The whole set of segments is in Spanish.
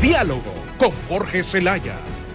Diálogo con Jorge Zelaya.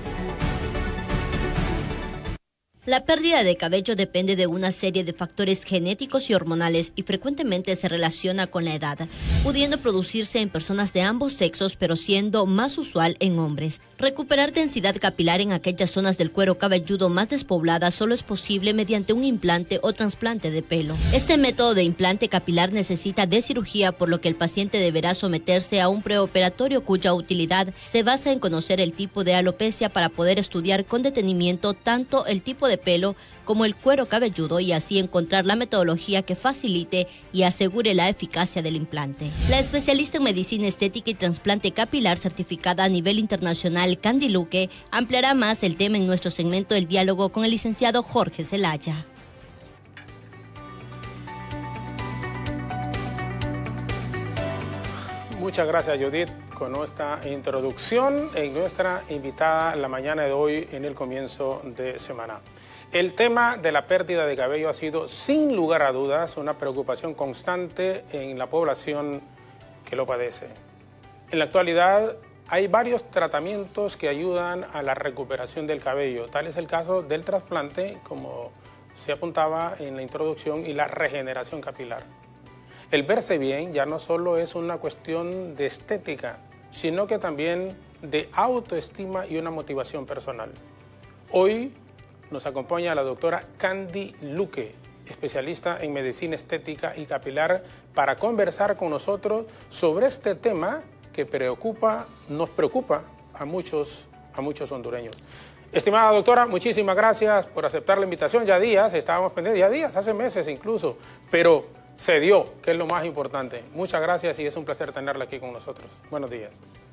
La pérdida de cabello depende de una serie de factores genéticos y hormonales y frecuentemente se relaciona con la edad, pudiendo producirse en personas de ambos sexos, pero siendo más usual en hombres. Recuperar densidad capilar en aquellas zonas del cuero cabelludo más despobladas solo es posible mediante un implante o trasplante de pelo. Este método de implante capilar necesita de cirugía, por lo que el paciente deberá someterse a un preoperatorio cuya utilidad se basa en conocer el tipo de alopecia para poder estudiar con detenimiento tanto el tipo de pelo como el cuero cabelludo y así encontrar la metodología que facilite y asegure la eficacia del implante. La especialista en medicina estética y trasplante capilar certificada a nivel internacional, Candy Luque, ampliará más el tema en nuestro segmento El Diálogo con el licenciado Jorge Zelaya. Muchas gracias, Judith, con nuestra introducción en nuestra invitada la mañana de hoy en el comienzo de semana. El tema de la pérdida de cabello ha sido, sin lugar a dudas, una preocupación constante en la población que lo padece. En la actualidad hay varios tratamientos que ayudan a la recuperación del cabello. Tal es el caso del trasplante, como se apuntaba en la introducción, y la regeneración capilar. El verse bien ya no solo es una cuestión de estética, sino que también de autoestima y una motivación personal. Hoy nos acompaña la doctora Candy Luque, especialista en medicina estética y capilar, para conversar con nosotros sobre este tema que nos preocupa a muchos hondureños. Estimada doctora, muchísimas gracias por aceptar la invitación. Ya días, estábamos pendientes, hace meses incluso, pero se dio, que es lo más importante. Muchas gracias y es un placer tenerla aquí con nosotros. Buenos días.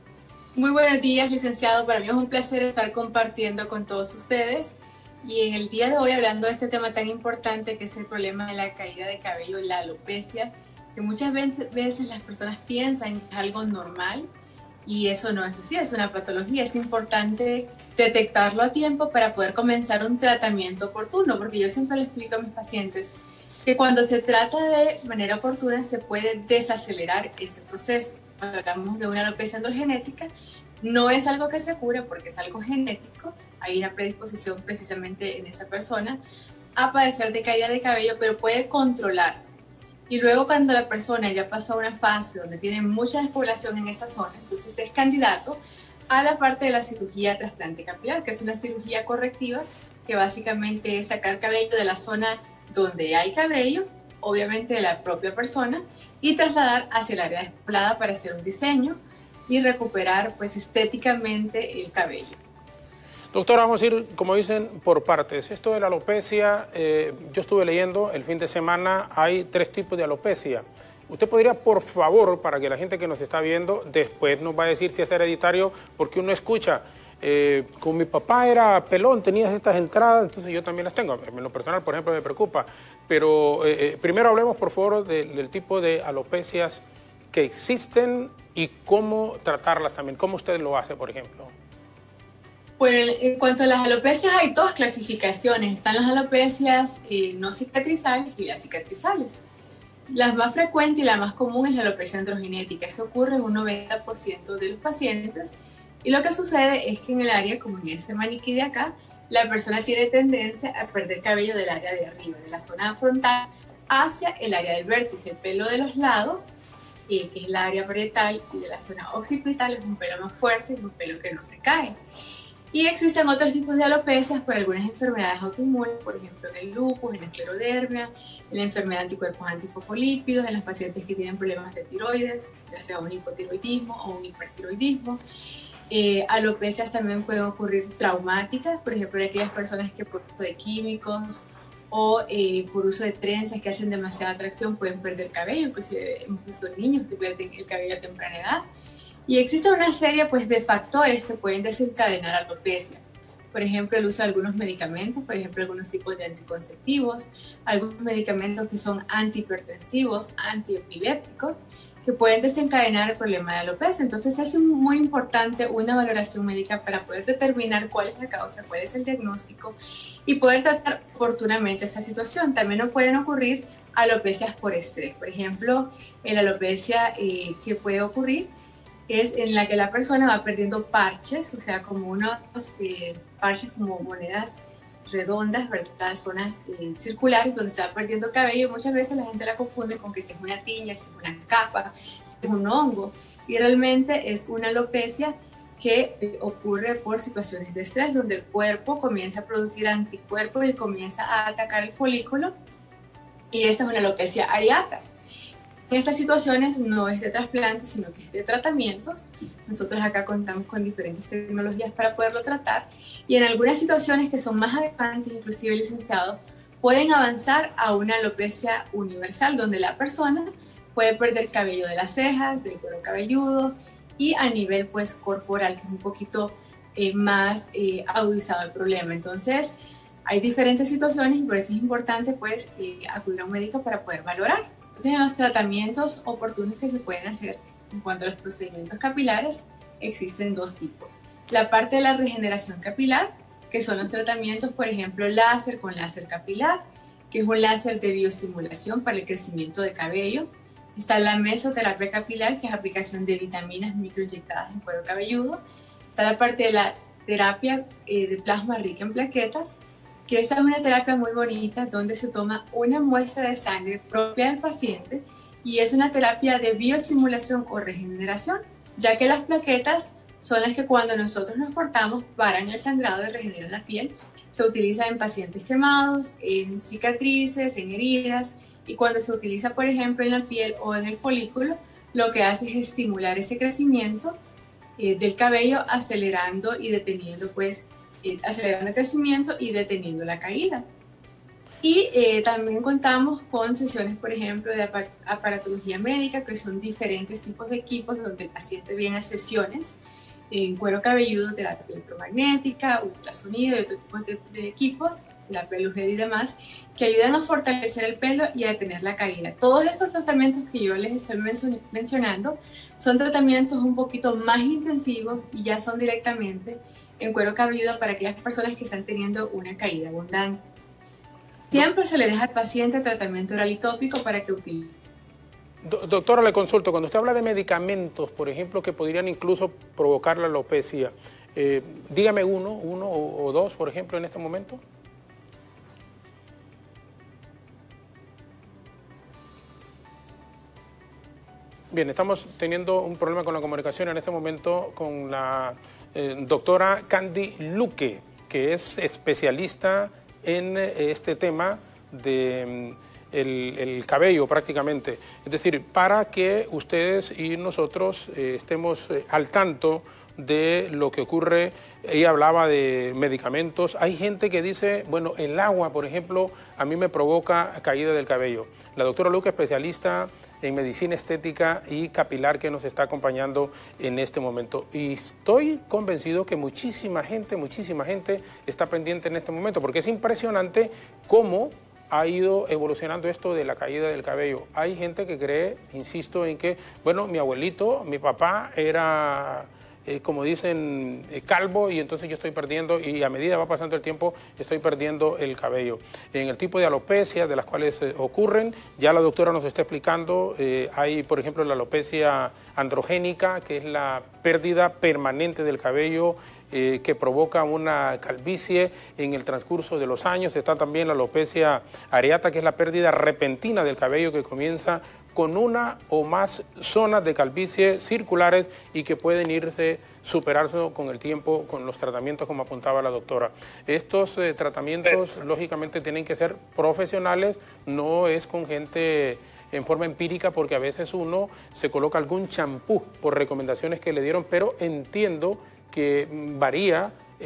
Muy buenos días, licenciado. Para mí es un placer estar compartiendo con todos ustedes. Y en el día de hoy, hablando de este tema tan importante que es el problema de la caída de cabello, la alopecia, que muchas veces las personas piensan que es algo normal y eso no es así, es una patología. Es importante detectarlo a tiempo para poder comenzar un tratamiento oportuno, porque yo siempre le explico a mis pacientes que cuando se trata de manera oportuna se puede desacelerar ese proceso. Cuando hablamos de una alopecia androgenética, no es algo que se cura porque es algo genético, hay una predisposición precisamente en esa persona a padecer de caída de cabello, pero puede controlarse. Y luego cuando la persona ya pasa a una fase donde tiene mucha despoblación en esa zona, entonces es candidato a la parte de la cirugía trasplante capilar, que es una cirugía correctiva que básicamente es sacar cabello de la zona donde hay cabello, obviamente de la propia persona, y trasladar hacia el área despoblada para hacer un diseño y recuperar pues estéticamente el cabello. Doctora, vamos a ir, como dicen, por partes. Esto de la alopecia, yo estuve leyendo el fin de semana, hay 3 tipos de alopecia. Usted podría, por favor, para que la gente que nos está viendo, después nos va a decir si es hereditario, porque uno escucha, con mi papá era pelón, tenías estas entradas, entonces yo también las tengo. En lo personal, por ejemplo, me preocupa. Pero primero hablemos, por favor, del tipo de alopecias que existen y cómo tratarlas también. ¿Cómo usted lo hace, por ejemplo? Bueno, en cuanto a las alopecias, hay 2 clasificaciones. Están las alopecias no cicatrizales y las cicatrizales. La más frecuente y la más común es la alopecia androgenética. Eso ocurre en un 90% de los pacientes. Y lo que sucede es que en el área, como en ese maniquí de acá, la persona tiene tendencia a perder cabello del área de arriba, de la zona frontal, hacia el área del vértice. El pelo de los lados, que es el área parietal, y de la zona occipital es un pelo más fuerte, es un pelo que no se cae. Y existen otros tipos de alopecias por algunas enfermedades autoinmunes, por ejemplo en el lupus, en la esclerodermia, en la enfermedad de anticuerpos antifosfolípidos, en las pacientes que tienen problemas de tiroides, ya sea un hipotiroidismo o un hipertiroidismo. Alopecias también pueden ocurrir traumáticas, por ejemplo en aquellas personas que por uso de químicos o por uso de trenzas que hacen demasiada tracción pueden perder cabello, inclusive niños que pierden el cabello a temprana edad. Y existe una serie pues, de factores que pueden desencadenar alopecia. Por ejemplo, el uso de algunos medicamentos, por ejemplo, algunos tipos de anticonceptivos, algunos medicamentos que son antihipertensivos, antiepilépticos, que pueden desencadenar el problema de alopecia. Entonces es muy importante una valoración médica para poder determinar cuál es la causa, cuál es el diagnóstico y poder tratar oportunamente esta situación. También no pueden ocurrir alopecias por estrés. Por ejemplo, la alopecia que puede ocurrir es en la que la persona va perdiendo parches, o sea, como unos parches como monedas redondas, ¿verdad? Zonas circulares donde se va perdiendo cabello. Muchas veces la gente la confunde con que si es una tiña, si es una capa, si es un hongo, y realmente es una alopecia que ocurre por situaciones de estrés, donde el cuerpo comienza a producir anticuerpos y comienza a atacar el folículo, y esta es una alopecia areata. En estas situaciones no es de trasplante, sino que es de tratamientos. Nosotros acá contamos con diferentes tecnologías para poderlo tratar, y en algunas situaciones que son más adecuadas, inclusive licenciado, pueden avanzar a una alopecia universal, donde la persona puede perder cabello de las cejas, del cuero cabelludo, y a nivel pues corporal, que es un poquito más agudizado el problema. Entonces hay diferentes situaciones y por eso es importante pues acudir a un médico para poder valorar. Entonces, en los tratamientos oportunos que se pueden hacer en cuanto a los procedimientos capilares, existen dos tipos. La parte de la regeneración capilar, que son los tratamientos, por ejemplo, láser con láser capilar, que es un láser de bioestimulación para el crecimiento de cabello. Está la mesoterapia capilar, que es aplicación de vitaminas microinyectadas en cuero cabelludo. Está la parte de la terapia de plasma rica en plaquetas, que esa es una terapia muy bonita donde se toma una muestra de sangre propia del paciente y es una terapia de bioestimulación o regeneración, ya que las plaquetas son las que cuando nosotros nos cortamos paran el sangrado y regeneran la piel. Se utiliza en pacientes quemados, en cicatrices, en heridas, y cuando se utiliza, por ejemplo, en la piel o en el folículo, lo que hace es estimular ese crecimiento del cabello, acelerando y deteniendo pues acelerando el crecimiento y deteniendo la caída. Y también contamos con sesiones, por ejemplo, de aparatología médica, que son diferentes tipos de equipos donde el paciente viene a sesiones en cuero cabelludo, terapia electromagnética, ultrasonido y otro tipo de equipos, la pelugera y demás, que ayudan a fortalecer el pelo y a detener la caída. Todos estos tratamientos que yo les estoy mencionando son tratamientos un poquito más intensivos y ya son directamente en cuero cabelludo para aquellas personas que están teniendo una caída abundante. Siempre se le deja al paciente tratamiento oral y tópico para que utilice. Doctora, le consulto, cuando usted habla de medicamentos, por ejemplo, que podrían incluso provocar la alopecia, dígame uno o dos, por ejemplo, en este momento. Bien, estamos teniendo un problema con la comunicación en este momento con la doctora Candy Luque, que es especialista en este tema de el cabello prácticamente. Es decir, para que ustedes y nosotros estemos al tanto de lo que ocurre. Ella hablaba de medicamentos. Hay gente que dice, bueno, el agua, por ejemplo, a mí me provoca caída del cabello. La doctora Luque, especialista en medicina estética y capilar, que nos está acompañando en este momento. Y estoy convencido que muchísima gente está pendiente en este momento, porque es impresionante cómo ha ido evolucionando esto de la caída del cabello. Hay gente que cree, insisto, en que, bueno, mi abuelito, mi papá era como dicen, calvo, y entonces yo estoy perdiendo, y a medida va pasando el tiempo, estoy perdiendo el cabello. En el tipo de alopecia de las cuales ocurren, ya la doctora nos está explicando, hay, por ejemplo, la alopecia androgénica, que es la pérdida permanente del cabello, que provoca una calvicie en el transcurso de los años. Está también la alopecia areata, que es la pérdida repentina del cabello que comienza con una o más zonas de calvicie circulares y que pueden irse superando con el tiempo con los tratamientos, como apuntaba la doctora. Estos tratamientos lógicamente tienen que ser profesionales, no es con gente en forma empírica, porque a veces uno se coloca algún champú por recomendaciones que le dieron, pero entiendo que varía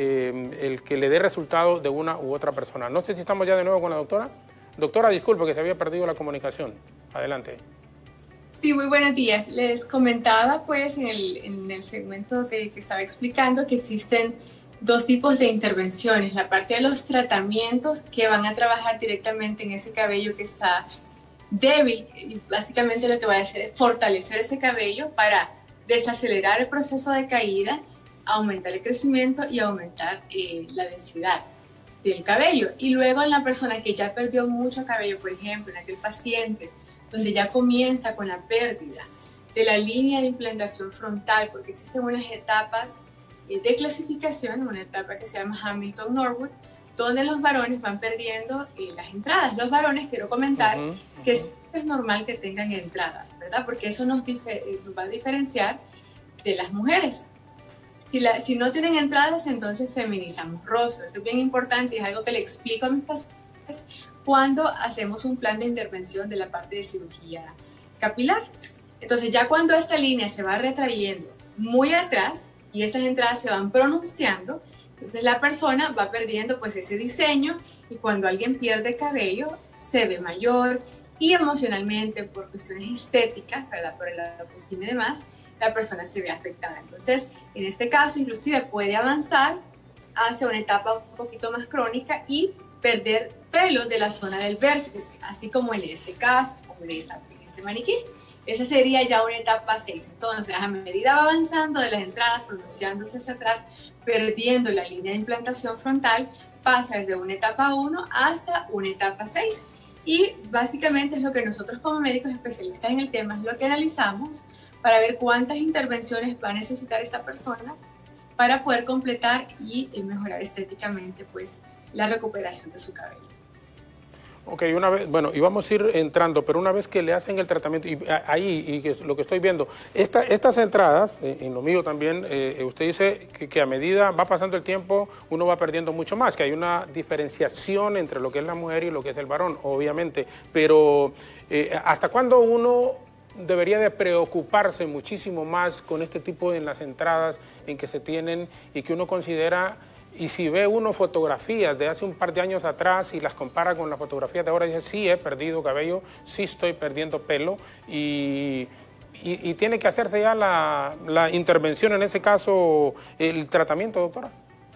el que le dé resultado de una u otra persona. No sé si estamos ya de nuevo con la doctora. Doctora, disculpe que se había perdido la comunicación. Adelante. Sí, muy buenos días. Les comentaba pues en el segmento que estaba explicando que existen dos tipos de intervenciones. La parte de los tratamientos que van a trabajar directamente en ese cabello que está débil, y básicamente lo que va a hacer es fortalecer ese cabello para desacelerar el proceso de caída, aumentar el crecimiento y aumentar la densidad del cabello. Y luego en la persona que ya perdió mucho cabello, por ejemplo, en aquel paciente donde ya comienza con la pérdida de la línea de implantación frontal, porque existen unas etapas de clasificación, una etapa que se llama Hamilton-Norwood, donde los varones van perdiendo las entradas. Los varones, quiero comentar, que es normal que tengan entradas, ¿verdad? Porque eso nos va a diferenciar de las mujeres. Si no tienen entradas, entonces feminizamos rostro. Eso es bien importante y es algo que le explico a mis pacientes cuando hacemos un plan de intervención de la parte de cirugía capilar. Entonces, ya cuando esta línea se va retrayendo muy atrás y esas entradas se van pronunciando, entonces la persona va perdiendo pues ese diseño, y cuando alguien pierde cabello se ve mayor, y emocionalmente, por cuestiones estéticas, ¿verdad?, por la autoestima y demás, la persona se ve afectada. Entonces, en este caso, inclusive puede avanzar hacia una etapa un poquito más crónica y perder pelo de la zona del vértice, así como en este caso, como en este maniquí. Esa sería ya una etapa 6. Entonces, a medida va avanzando de las entradas, pronunciándose hacia atrás, perdiendo la línea de implantación frontal, pasa desde una etapa 1 hasta una etapa 6. Y básicamente es lo que nosotros como médicos especialistas en el tema es lo que analizamos para ver cuántas intervenciones va a necesitar esta persona para poder completar y mejorar estéticamente pues la recuperación de su cabello. Ok, una vez, bueno, y vamos a ir entrando, pero una vez que le hacen el tratamiento, y ahí, y que lo que estoy viendo, estas entradas, en lo mío también, usted dice que a medida va pasando el tiempo, uno va perdiendo mucho más, que hay una diferenciación entre lo que es la mujer y lo que es el varón, obviamente, pero ¿hasta cuándo uno debería de preocuparse muchísimo más con este tipo de las entradas en que se tienen y que uno considera? Y si ve uno fotografías de hace un par de años atrás y las compara con las fotografías de ahora, dice, sí, he perdido cabello, sí estoy perdiendo pelo, y tiene que hacerse ya la intervención, en ese caso, el tratamiento, doctora.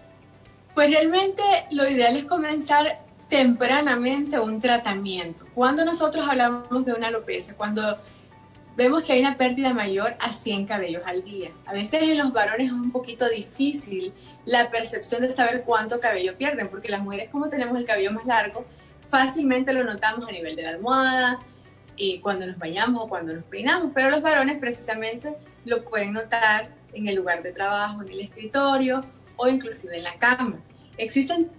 Pues realmente lo ideal es comenzar tempranamente un tratamiento. Cuando nosotros hablamos de una alopecia, cuando vemos que hay una pérdida mayor a 100 cabellos al día. A veces en los varones es un poquito difícil la percepción de saber cuánto cabello pierden, porque las mujeres, como tenemos el cabello más largo, fácilmente lo notamos a nivel de la almohada, cuando nos bañamos o cuando nos peinamos, pero los varones precisamente lo pueden notar en el lugar de trabajo, en el escritorio o inclusive en la cama. Existen...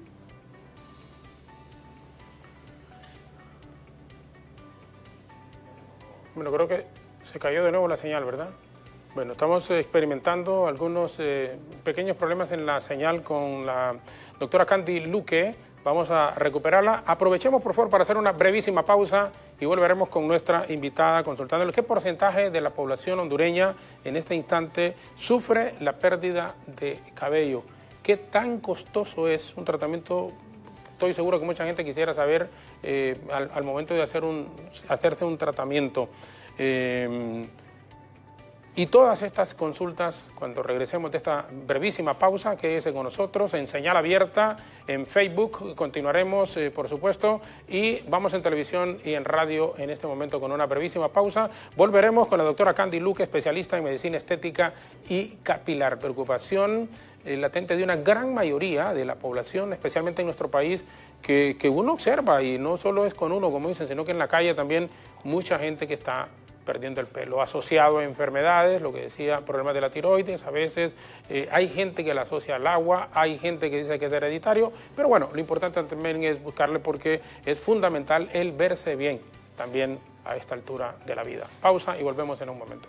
Bueno, creo que se cayó de nuevo la señal, ¿verdad? Bueno, estamos experimentando algunos pequeños problemas en la señal con la doctora Candy Luque. Vamos a recuperarla. Aprovechemos, por favor, para hacer una brevísima pausa y volveremos con nuestra invitada consultándole qué porcentaje de la población hondureña en este instante sufre la pérdida de cabello. ¿Qué tan costoso es un tratamiento? Estoy seguro que mucha gente quisiera saber al momento de hacerse un tratamiento. Y todas estas consultas, cuando regresemos de esta brevísima pausa, quédese con nosotros en señal abierta, en Facebook, continuaremos, por supuesto, y vamos en televisión y en radio en este momento con una brevísima pausa. Volveremos con la doctora Candy Luque, especialista en medicina estética y capilar. Preocupación latente de una gran mayoría de la población, especialmente en nuestro país, que uno observa, y no solo es con uno, como dicen, sino que en la calle también mucha gente que está perdiendo el pelo, asociado a enfermedades, lo que decía, problemas de la tiroides, a veces hay gente que la asocia al agua, hay gente que dice que es hereditario, pero bueno, lo importante también es buscarle, porque es fundamental el verse bien también a esta altura de la vida. Pausa y volvemos en un momento.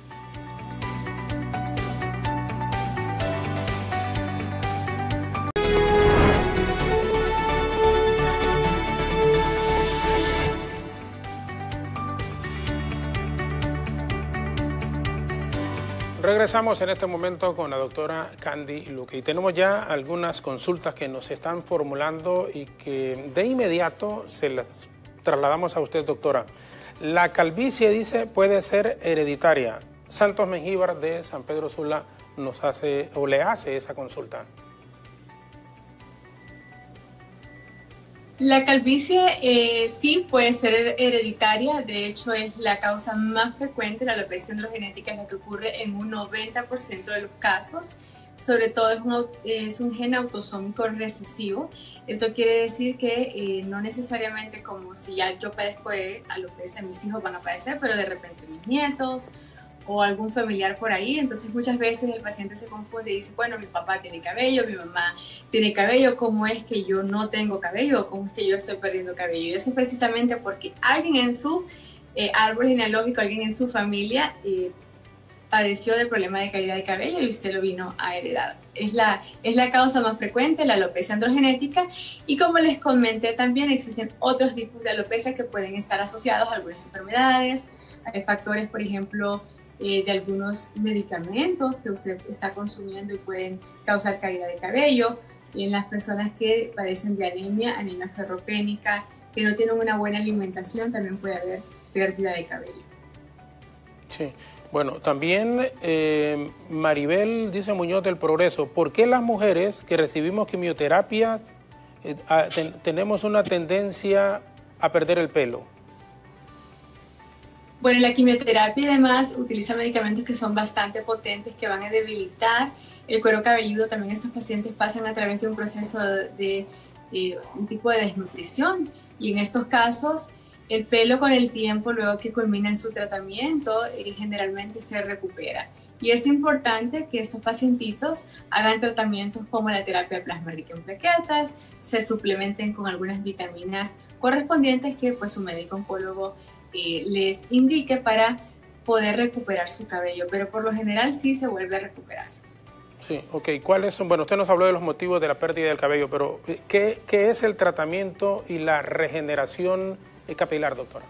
Regresamos en este momento con la doctora Candy Luque y tenemos ya algunas consultas que nos están formulando y que de inmediato se las trasladamos a usted, doctora. La calvicie, dice, puede ser hereditaria. Santos Mengíbar de San Pedro Sula nos hace o le hace esa consulta. La calvicie sí puede ser hereditaria, de hecho es la causa más frecuente, la alopecia androgenética es la que ocurre en un 90% de los casos, sobre todo es un gen autosómico recesivo. Eso quiere decir que no necesariamente como si ya yo padezco de alopecia, mis hijos van a padecer, pero de repente mis nietos o algún familiar por ahí. Entonces muchas veces el paciente se confunde y dice, bueno, mi papá tiene cabello, mi mamá tiene cabello, ¿cómo es que yo no tengo cabello? ¿Cómo es que yo estoy perdiendo cabello? Y eso es precisamente porque alguien en su árbol genealógico, alguien en su familia padeció de problema de caída de cabello y usted lo vino a heredar. Es la causa más frecuente, la alopecia androgenética, y como les comenté también existen otros tipos de alopecia que pueden estar asociados a algunas enfermedades. Hay factores, por ejemplo, de algunos medicamentos que usted está consumiendo y pueden causar caída de cabello. En las personas que padecen de anemia ferropénica, que no tienen una buena alimentación, también puede haber pérdida de cabello. Sí. Bueno, también Maribel dice Muñoz del Progreso, ¿por qué las mujeres que recibimos quimioterapia tenemos una tendencia a perder el pelo? Bueno, la quimioterapia además utiliza medicamentos que son bastante potentes, que van a debilitar el cuero cabelludo. También estos pacientes pasan a través de un proceso de un tipo de desnutrición, y en estos casos el pelo con el tiempo, luego que culmina en su tratamiento, generalmente se recupera. Y es importante que estos pacientitos hagan tratamientos como la terapia de plasma rica en plaquetas, se suplementen con algunas vitaminas correspondientes que pues su médico oncólogo les indique para poder recuperar su cabello, pero por lo general sí se vuelve a recuperar. Sí, ok. ¿Cuáles son? Bueno, usted nos habló de los motivos de la pérdida del cabello, pero ¿qué es el tratamiento y la regeneración capilar, doctora?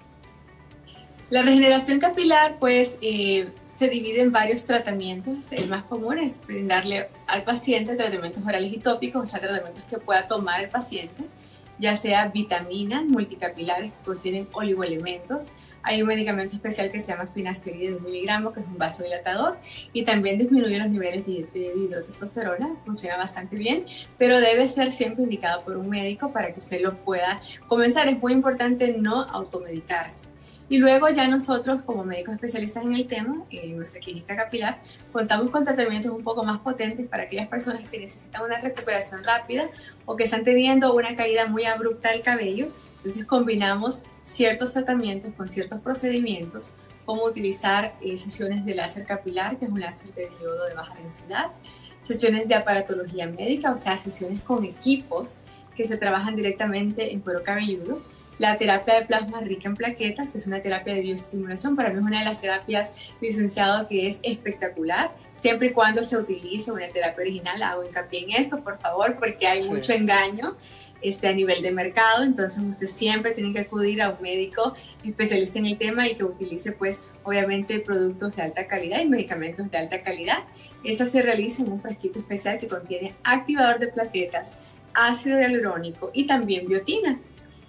La regeneración capilar, pues, se divide en varios tratamientos. El más común es brindarle al paciente tratamientos orales y tópicos, o sea, tratamientos que pueda tomar el paciente, ya sea vitaminas multicapilares que contienen oligoelementos. Hay un medicamento especial que se llama finasteride de 1 miligramo, que es un vasodilatador, y también disminuye los niveles de hidrotestosterona, funciona bastante bien, pero debe ser siempre indicado por un médico para que usted lo pueda comenzar. Es muy importante no automedicarse. Y luego ya nosotros, como médicos especialistas en el tema, en nuestra clínica capilar, contamos con tratamientos un poco más potentes para aquellas personas que necesitan una recuperación rápida o que están teniendo una caída muy abrupta del cabello. Entonces combinamos ciertos tratamientos con ciertos procedimientos, como utilizar sesiones de láser capilar, que es un láser de diodo de baja densidad, sesiones de aparatología médica, o sea, sesiones con equipos que se trabajan directamente en cuero cabelludo, la terapia de plasma rica en plaquetas, que es una terapia de bioestimulación. Para mí es una de las terapias, licenciado, que es espectacular, siempre y cuando se utilice una terapia original. Hago hincapié en esto, por favor, porque hay mucho engaño a nivel de mercado. Entonces usted siempre tiene que acudir a un médico especialista en el tema y que utilice, pues, obviamente, productos de alta calidad y medicamentos de alta calidad. Esa se realiza en un frasquito especial que contiene activador de plaquetas, ácido hialurónico y también biotina.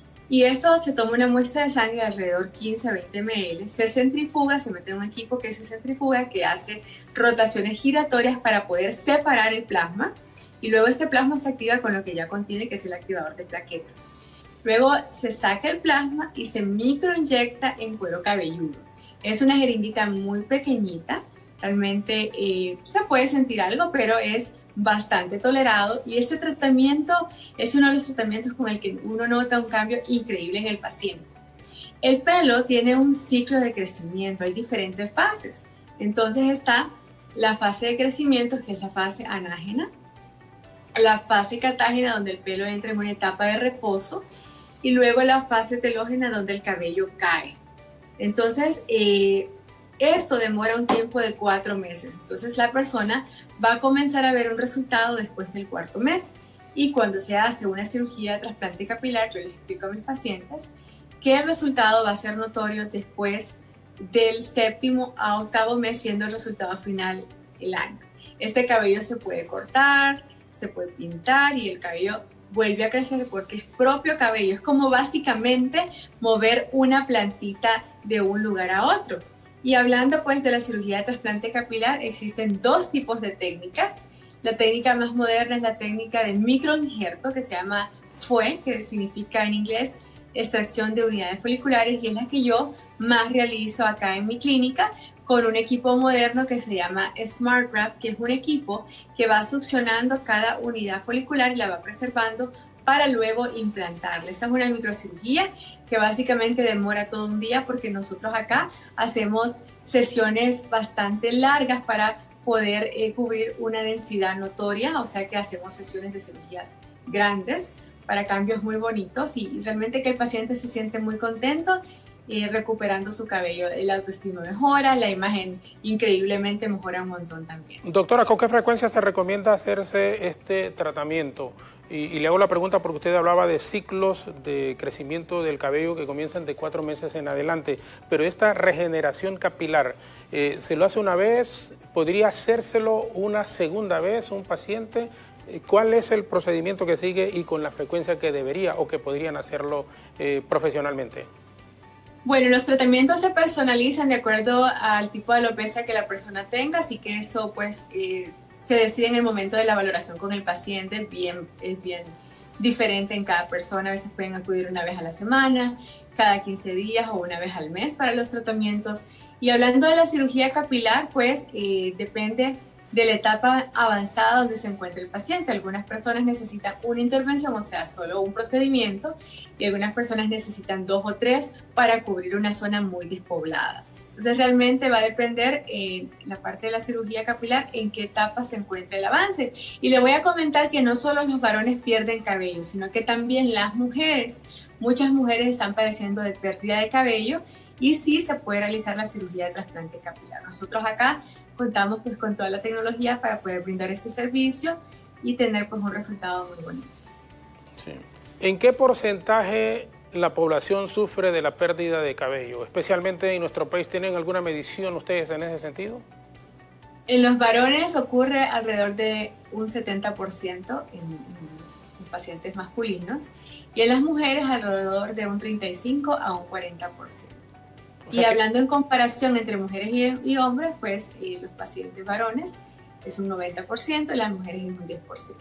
Y eso se toma una muestra de sangre de alrededor 15 a 20 ml, se centrifuga, se mete en un equipo que se centrifuga, que hace rotaciones giratorias para poder separar el plasma, y luego este plasma se activa con lo que ya contiene, que es el activador de plaquetas. Luego se saca el plasma y se microinyecta en cuero cabelludo. Es una jeringuita muy pequeñita, realmente se puede sentir algo, pero es bastante tolerado, y este tratamiento es uno de los tratamientos con el que uno nota un cambio increíble en el paciente. El pelo tiene un ciclo de crecimiento, hay diferentes fases. Entonces está la fase de crecimiento, que es la fase anágena, la fase catágena, donde el pelo entra en una etapa de reposo, y luego la fase telógena, donde el cabello cae. Entonces, esto demora un tiempo de 4 meses. Entonces, la persona va a comenzar a ver un resultado después del 4º mes. Y cuando se hace una cirugía de trasplante capilar, yo les explico a mis pacientes que el resultado va a ser notorio después del 7º a 8º mes, siendo el resultado final el año. Este cabello se puede cortar, se puede pintar, y el cabello vuelve a crecer porque es propio cabello. Es como básicamente mover una plantita de un lugar a otro. Y hablando pues de la cirugía de trasplante capilar, existen 2 tipos de técnicas. La técnica más moderna es la técnica de microinjerto, que se llama FUE, que significa en inglés extracción de unidades foliculares, y es la que yo más realizo acá en mi clínica, con un equipo moderno que se llama SmartGraft, que es un equipo que va succionando cada unidad folicular y la va preservando para luego implantarla. Esta es una microcirugía que básicamente demora todo un día porque nosotros acá hacemos sesiones bastante largas para poder cubrir una densidad notoria, o sea que hacemos sesiones de cirugías grandes para cambios muy bonitos y realmente que el paciente se siente muy contento recuperando su cabello. El autoestima mejora, la imagen increíblemente mejora un montón también. Doctora, ¿con qué frecuencia se recomienda hacerse este tratamiento? Y le hago la pregunta porque usted hablaba de ciclos de crecimiento del cabello que comienzan de 4 meses en adelante, pero esta regeneración capilar, ¿se lo hace una vez? ¿Podría hacérselo una segunda vez un paciente? ¿Cuál es el procedimiento que sigue y con la frecuencia que debería o que podrían hacerlo profesionalmente? Bueno, los tratamientos se personalizan de acuerdo al tipo de alopecia que la persona tenga, así que eso pues se decide en el momento de la valoración con el paciente, es bien diferente en cada persona. A veces pueden acudir una vez a la semana, cada 15 días o una vez al mes para los tratamientos. Y hablando de la cirugía capilar, pues depende de la etapa avanzada donde se encuentra el paciente. Algunas personas necesitan una intervención, o sea, solo un procedimiento, y algunas personas necesitan 2 o 3 para cubrir una zona muy despoblada. Entonces realmente va a depender la parte de la cirugía capilar en qué etapa se encuentra el avance. Y le voy a comentar que no solo los varones pierden cabello, sino que también las mujeres. Muchas mujeres están padeciendo de pérdida de cabello y sí se puede realizar la cirugía de trasplante capilar. Nosotros acá contamos pues con toda la tecnología para poder brindar este servicio y tener pues un resultado muy bonito. Sí. ¿En qué porcentaje la población sufre de la pérdida de cabello? Especialmente en nuestro país, ¿tienen alguna medición ustedes en ese sentido? En los varones ocurre alrededor de un 70% en pacientes masculinos y en las mujeres alrededor de un 35 a un 40%. Y hablando en comparación entre mujeres y hombres, pues los pacientes varones es un 90% y las mujeres es un 10%.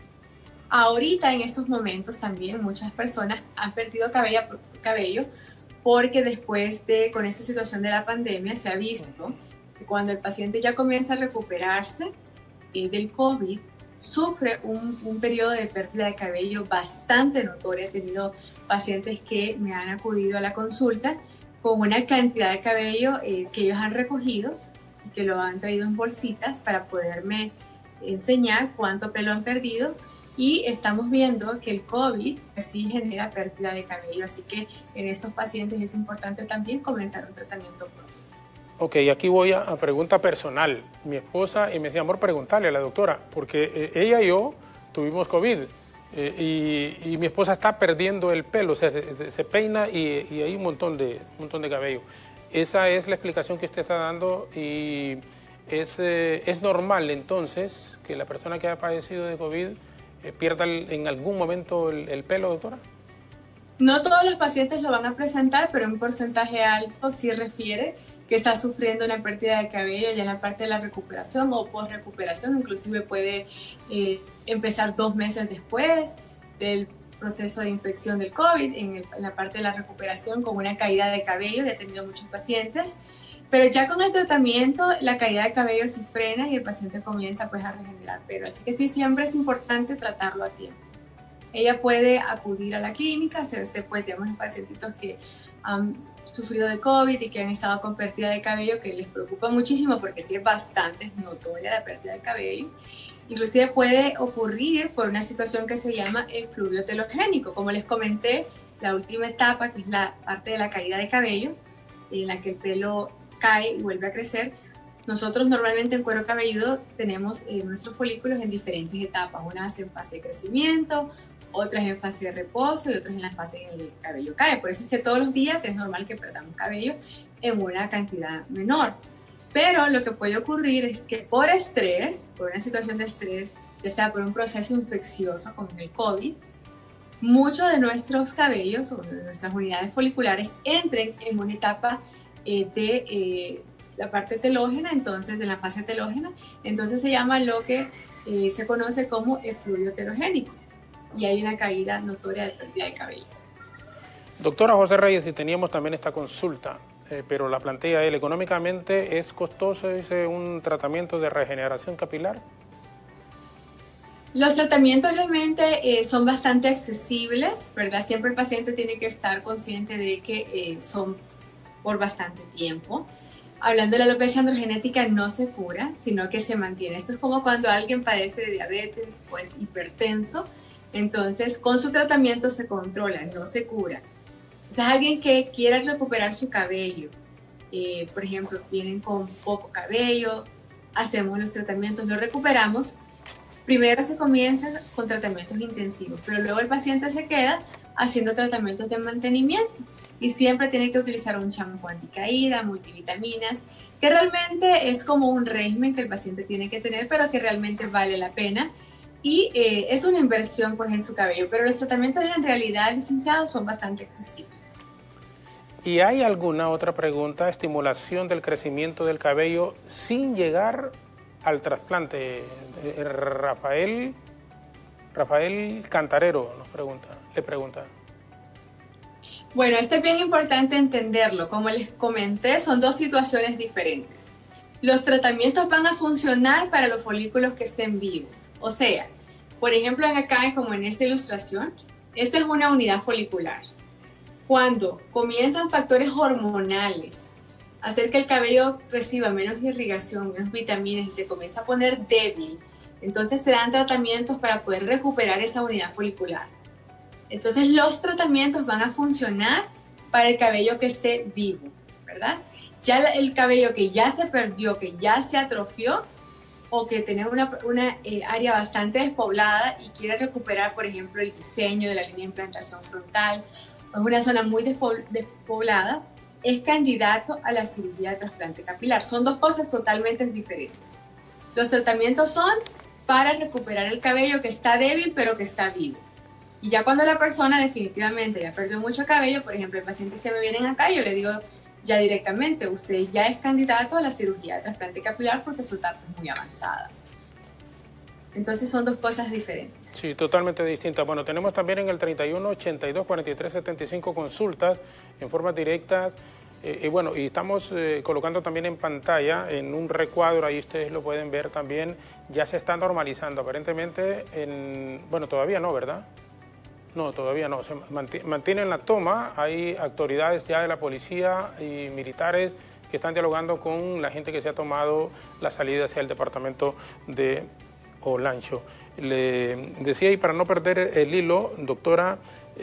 Ahorita en estos momentos también muchas personas han perdido cabello porque después con esta situación de la pandemia se ha visto que cuando el paciente ya comienza a recuperarse del COVID, sufre un periodo de pérdida de cabello bastante notorio. He tenido pacientes que me han acudido a la consulta con una cantidad de cabello que ellos han recogido y que lo han traído en bolsitas para poderme enseñar cuánto pelo han perdido. Y estamos viendo que el COVID sí genera pérdida de cabello, así que en estos pacientes es importante también comenzar un tratamiento propio. Ok, aquí voy a pregunta personal. Mi esposa, y me decía, amor, preguntarle a la doctora, porque ella y yo tuvimos COVID y mi esposa está perdiendo el pelo, o sea, se peina y hay un montón de cabello. Esa es la explicación que usted está dando y es normal entonces que la persona que ha padecido de COVID pierda en algún momento el pelo, doctora. No todos los pacientes lo van a presentar, pero un porcentaje alto sí refiere que está sufriendo una pérdida de cabello ya en la parte de la recuperación o post-recuperación, inclusive puede empezar 2 meses después del proceso de infección del COVID, en la parte de la recuperación con una caída de cabello. He tenido muchos pacientes, pero ya con el tratamiento la caída de cabello se frena y el paciente comienza pues a regenerar pelo, así que sí, siempre es importante tratarlo a tiempo. Ella puede acudir a la clínica, pues tenemos pacientitos que han sufrido de COVID y que han estado con pérdida de cabello, que les preocupa muchísimo porque sí es bastante notoria la pérdida de cabello. Inclusive puede ocurrir por una situación que se llama efluvio telogénico. Como les comenté, la última etapa, que es la parte de la caída de cabello, en la que el pelo cae y vuelve a crecer. Nosotros normalmente en cuero cabelludo tenemos nuestros folículos en diferentes etapas, unas en fase de crecimiento, otras en fase de reposo y otras en la fase en la que el cabello cae. Por eso es que todos los días es normal que perdamos cabello en una cantidad menor. Pero lo que puede ocurrir es que por estrés, por una situación de estrés, ya sea por un proceso infeccioso como el COVID, muchos de nuestros cabellos o de nuestras unidades foliculares entren en una etapa de la parte telógena, entonces de la fase telógena, entonces se llama lo que se conoce como efluvio telogénico y hay una caída notoria de pérdida de cabello. Doctora José Reyes, y teníamos también esta consulta, pero la plantea él, ¿económicamente es costoso ese un tratamiento de regeneración capilar? Los tratamientos realmente son bastante accesibles, ¿verdad? Siempre el paciente tiene que estar consciente de que son por bastante tiempo. Hablando de la alopecia androgenética, no se cura, sino que se mantiene. Esto es como cuando alguien padece de diabetes o es hipertenso, entonces con su tratamiento se controla, no se cura. O sea, alguien que quiera recuperar su cabello, por ejemplo, vienen con poco cabello, hacemos los tratamientos, lo recuperamos. Primero se comienza con tratamientos intensivos, pero luego el paciente se queda haciendo tratamientos de mantenimiento y siempre tiene que utilizar un champú anticaída, multivitaminas, que realmente es como un régimen que el paciente tiene que tener, pero que realmente vale la pena y es una inversión pues en su cabello, pero los tratamientos en realidad, licenciados, son bastante accesibles. ¿Y hay alguna otra pregunta? Estimulación del crecimiento del cabello sin llegar al trasplante. Rafael Cantarero le pregunta. Bueno, esto es bien importante entenderlo. Como les comenté, son dos situaciones diferentes. Los tratamientos van a funcionar para los folículos que estén vivos. O sea, por ejemplo, acá, como en esta ilustración, esta es una unidad folicular. Cuando comienzan factores hormonales a hacer que el cabello reciba menos irrigación, menos vitaminas y se comienza a poner débil, entonces se dan tratamientos para poder recuperar esa unidad folicular. Entonces los tratamientos van a funcionar para el cabello que esté vivo, ¿verdad? Ya el cabello que ya se perdió, que ya se atrofió o que tiene una área bastante despoblada y quiere recuperar, por ejemplo, el diseño de la línea de implantación frontal, o es una zona muy despoblada, es candidato a la cirugía de trasplante capilar. Son dos cosas totalmente diferentes. Los tratamientos son para recuperar el cabello que está débil pero que está vivo. Y ya cuando la persona definitivamente ya perdió mucho cabello, por ejemplo, el paciente que me vienen acá, yo le digo ya directamente, usted ya es candidato a la cirugía de trasplante capilar porque su etapa es muy avanzada. Entonces son dos cosas diferentes. Sí, totalmente distintas. Bueno, tenemos también en el 31 82 43 75 consultas en forma directa. Y bueno, y estamos colocando también en pantalla, en un recuadro, ahí ustedes lo pueden ver también, ya se está normalizando aparentemente bueno, todavía no, ¿verdad? No, todavía no, se mantienen la toma, hay autoridades ya de la policía y militares que están dialogando con la gente que se ha tomado la salida hacia el departamento de Olancho. Le decía, y para no perder el hilo, doctora,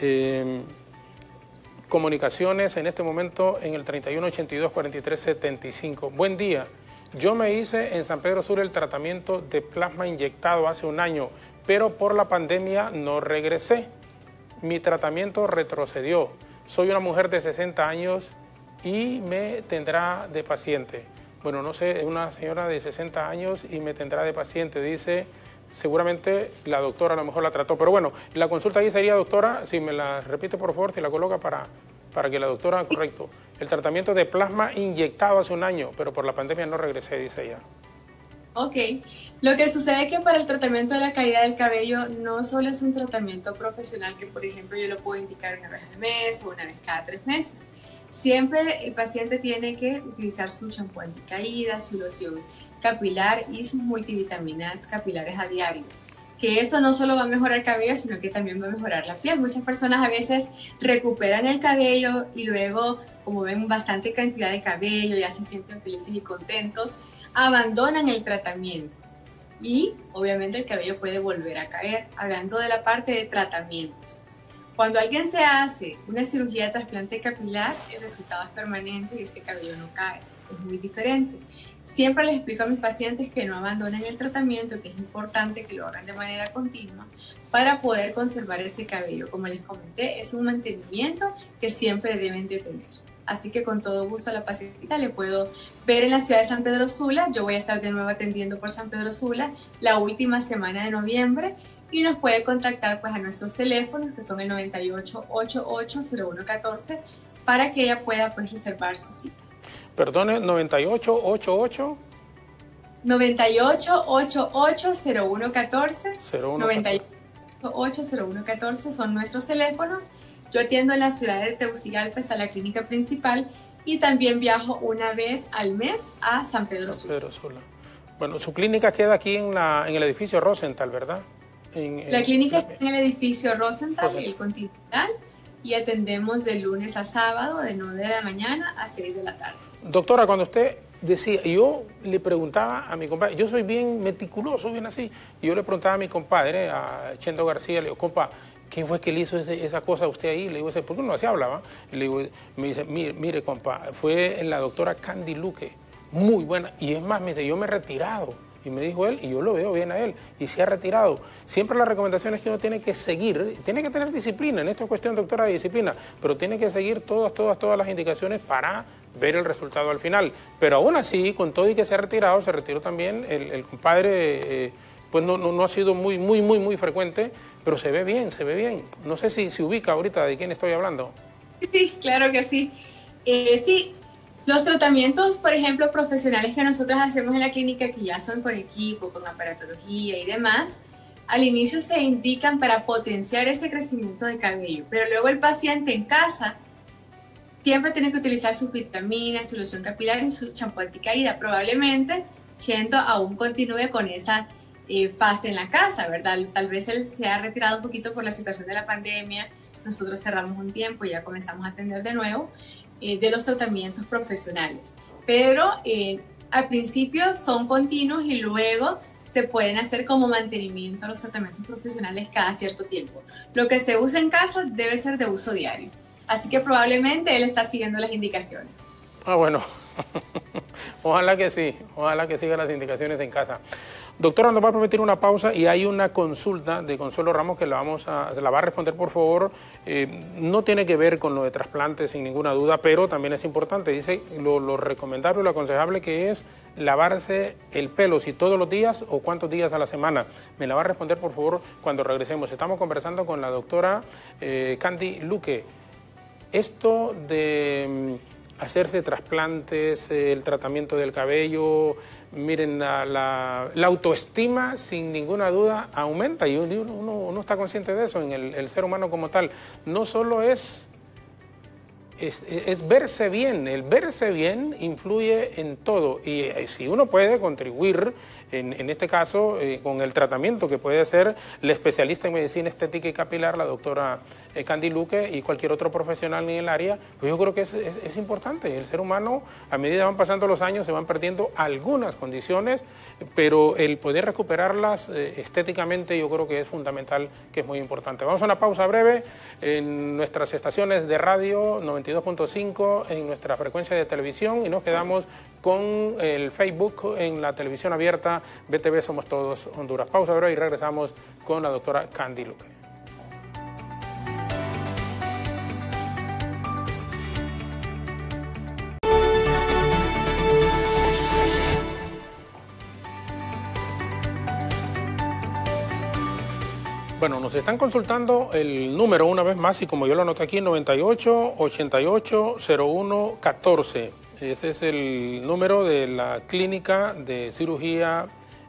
comunicaciones en este momento en el 31 82 43 75. Buen día. Yo me hice en San Pedro Sula el tratamiento de plasma inyectado hace un año, pero por la pandemia no regresé. Mi tratamiento retrocedió. Soy una mujer de 60 años y me tendrá de paciente. Bueno, no sé, una señora de 60 años y me tendrá de paciente, dice. Seguramente la doctora a lo mejor la trató, pero bueno, la consulta ahí sería, doctora, si me la repite por favor, si la coloca para que la doctora, correcto. El tratamiento de plasma inyectado hace un año, pero por la pandemia no regresé, dice ella. Ok, lo que sucede es que para el tratamiento de la caída del cabello no solo es un tratamiento profesional que, por ejemplo, yo lo puedo indicar una vez al mes o una vez cada 3 meses. Siempre el paciente tiene que utilizar su champú anticaída, su loción capilar y sus multivitaminas capilares a diario. Que eso no solo va a mejorar el cabello, sino que también va a mejorar la piel. Muchas personas a veces recuperan el cabello y luego, como ven bastante cantidad de cabello, ya se sienten felices y contentos, abandonan el tratamiento y obviamente el cabello puede volver a caer. Hablando de la parte de tratamientos, cuando alguien se hace una cirugía de trasplante capilar, el resultado es permanente y este cabello no cae, es muy diferente. Siempre les explico a mis pacientes que no abandonen el tratamiento, que es importante que lo hagan de manera continua para poder conservar ese cabello. Como les comenté, es un mantenimiento que siempre deben de tener. Así que con todo gusto a la pacientita le puedo ver en la ciudad de San Pedro Sula. Yo voy a estar de nuevo atendiendo por San Pedro Sula la última semana de noviembre y nos puede contactar pues a nuestros teléfonos que son el 9888-0114 para que ella pueda pues reservar su cita. Perdone, 9888 9888-0114 9888-0114 son nuestros teléfonos. Yo atiendo en la ciudad de Tegucigalpa, a la clínica principal, y también viajo una vez al mes a San Pedro Sula. Bueno, su clínica queda aquí en el edificio Rosenthal, ¿verdad? La clínica está en el edificio Rosenthal, el Continental, y atendemos de lunes a sábado, de 9 de la mañana a 6 de la tarde. Doctora, cuando usted decía, yo le preguntaba a mi compadre, yo soy bien meticuloso, bien así, y yo le preguntaba a mi compadre, a Chendo García, le digo, compa, ¿quién fue que le hizo esa cosa a usted ahí? Le digo, ¿por qué no así hablaba? Y le digo, me dice, mire, compa, fue la doctora Candy Luque, muy buena, y es más, me dice, yo me he retirado. Y me dijo él, y yo lo veo bien a él, y se ha retirado. Siempre la recomendación es que uno tiene que seguir, tiene que tener disciplina, en esta cuestión, doctora, de disciplina, pero tiene que seguir todas las indicaciones para ver el resultado al final. Pero aún así, con todo y que se ha retirado, se retiró también el compadre, pues no ha sido muy frecuente, pero se ve bien, se ve bien. No sé si se ubica ahorita de quién estoy hablando. Sí, claro que sí. Sí. Los tratamientos, por ejemplo, profesionales que nosotros hacemos en la clínica, que ya son con equipo, con aparatología y demás, al inicio se indican para potenciar ese crecimiento de cabello, pero luego el paciente en casa siempre tiene que utilizar sus vitaminas, su loción capilar y su champú anticaída. Probablemente Chendo aún continúe con esa fase en la casa, ¿verdad? Tal vez él se ha retirado un poquito por la situación de la pandemia, nosotros cerramos un tiempo y ya comenzamos a atender de nuevo, de los tratamientos profesionales, pero al principio son continuos y luego se pueden hacer como mantenimiento a los tratamientos profesionales cada cierto tiempo. Lo que se usa en casa debe ser de uso diario, así que probablemente él está siguiendo las indicaciones. Ah, bueno, ojalá que siga las indicaciones en casa. Doctora, nos va a permitir una pausa y hay una consulta de Consuelo Ramos que se la va a responder, por favor. No tiene que ver con lo de trasplantes, sin ninguna duda, pero también es importante. Dice lo recomendable, lo aconsejable que es lavarse el pelo, si todos los días o cuántos días a la semana. Me la va a responder, por favor, cuando regresemos. Estamos conversando con la doctora Candy Luque. Esto de hacerse trasplantes, el tratamiento del cabello, miren, la autoestima sin ninguna duda aumenta y uno está consciente de eso en el ser humano como tal. No solo es verse bien, el verse bien influye en todo y si uno puede contribuir, en este caso, con el tratamiento que puede hacer la especialista en medicina estética y capilar, la doctora Candy Luque, y cualquier otro profesional en el área, pues yo creo que es importante. El ser humano, a medida que van pasando los años, se van perdiendo algunas condiciones, pero el poder recuperarlas estéticamente yo creo que es fundamental, que es muy importante. Vamos a una pausa breve en nuestras estaciones de radio 92.5, en nuestra frecuencia de televisión, y nos quedamos con el Facebook en la televisión abierta BTV Somos Todos Honduras. Pausa breve y regresamos con la doctora Candy Luque. Bueno, nos están consultando el número una vez más y como yo lo anoté aquí, 98 88 01 14. Ese es el número de la clínica de cirugía.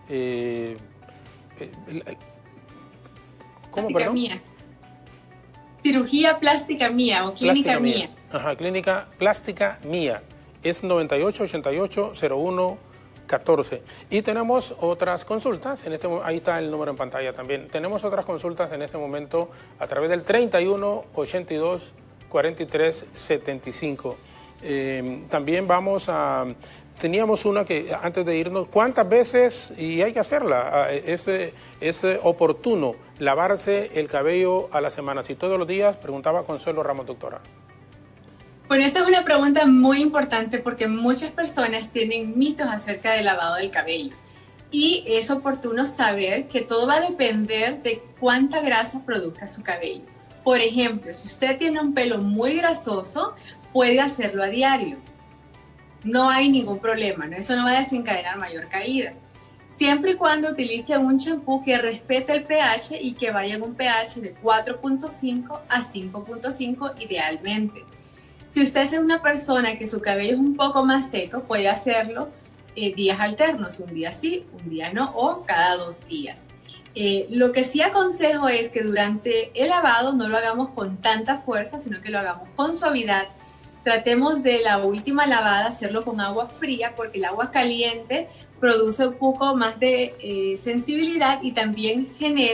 ¿Cómo, plástica mía. Cirugía plástica mía o clínica mía. Ajá, clínica plástica mía. Es 98 88 01 14. Y tenemos otras consultas, ahí está el número en pantalla también. Tenemos otras consultas en este momento a través del 31 82 43 75. También teníamos una que antes de irnos, ¿cuántas veces, y hay que hacerla, es oportuno lavarse el cabello a la semana? Si todos los días, preguntaba Consuelo Ramos, doctora. Bueno, esta es una pregunta muy importante porque muchas personas tienen mitos acerca del lavado del cabello y es oportuno saber que todo va a depender de cuánta grasa produzca su cabello. Por ejemplo, si usted tiene un pelo muy grasoso, puede hacerlo a diario. No hay ningún problema, ¿no? Eso no va a desencadenar mayor caída. Siempre y cuando utilice un champú que respete el pH y que vaya en un pH de 4.5 a 5.5 idealmente. Si usted es una persona que su cabello es un poco más seco, puede hacerlo días alternos, un día sí, un día no, o cada 2 días. Lo que sí aconsejo es que durante el lavado no lo hagamos con tanta fuerza, sino que lo hagamos con suavidad. Tratemos de la última lavada hacerlo con agua fría, porque el agua caliente produce un poco más de sensibilidad y también genera